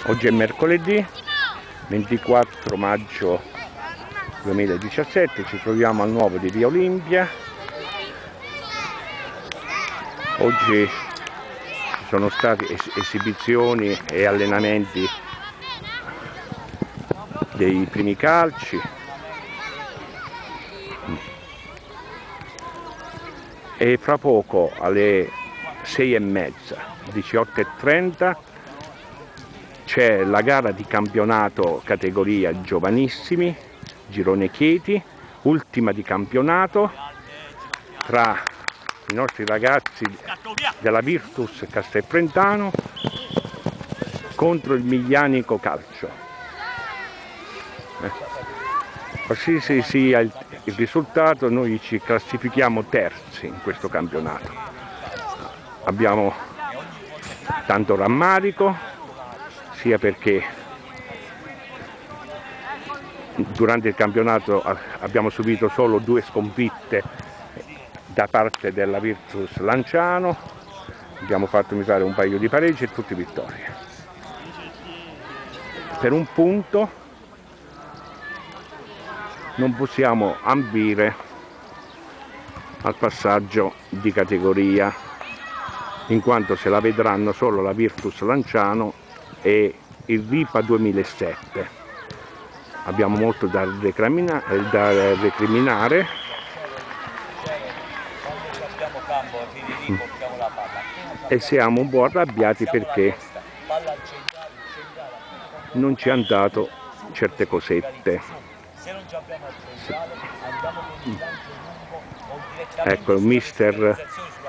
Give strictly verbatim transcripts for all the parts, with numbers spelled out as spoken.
Oggi è mercoledì ventiquattro maggio duemiladiciassette, ci troviamo al nuovo di Via Olimpia. Oggi ci sono state es esibizioni e allenamenti dei primi calci e fra poco alle sei e mezza, diciotto e trenta, c'è la gara di campionato categoria giovanissimi, girone Chieti, ultima di campionato tra i nostri ragazzi della Virtus Castelfrentano contro il Miglianico Calcio. Eh. Qualsiasi sia il, il risultato, noi ci classifichiamo terzi in questo campionato. Abbiamo tanto rammarico, sia perché durante il campionato abbiamo subito solo due sconfitte da parte della Virtus Lanciano, abbiamo fatto mi pare un paio di pareggi e tutte vittorie. Per un punto non possiamo ambire al passaggio di categoria, in quanto se la vedranno solo la Virtus Lanciano e il Ripa duemilasette. Abbiamo molto da recriminare, da recriminare. E siamo un po' arrabbiati perché non ci hanno dato certe cosette. Ecco, il mister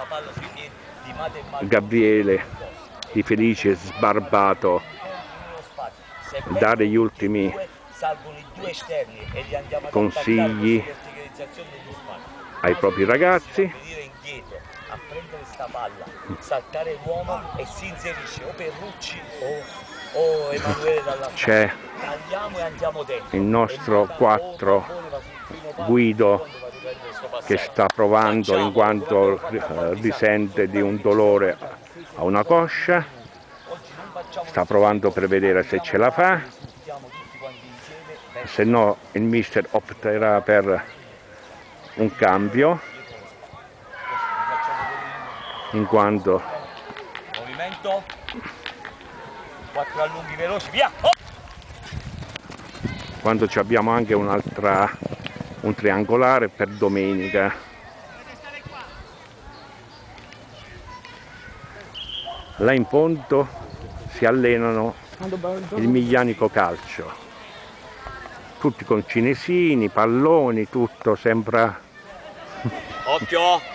Gabriele Di Felice sbarbato dare gli ultimi consigli ai propri ragazzi. A prendere sta palla, saltare l'uomo e si inserisce o Perrucci o, o Emanuele dalla c'è tagliamo e andiamo dentro. Il nostro quattro Guido che sta provando in quanto eh, risente di un dolore a una coscia, sta provando per vedere se ce la fa, se no il mister opterà per un cambio, in quanto movimento quattro allunghi veloci, via! Oh! Quando ci abbiamo anche un'altra un triangolare per domenica. Là in fondo si allenano il Miglianico Calcio, tutti con cinesini, palloni, tutto sembra occhio!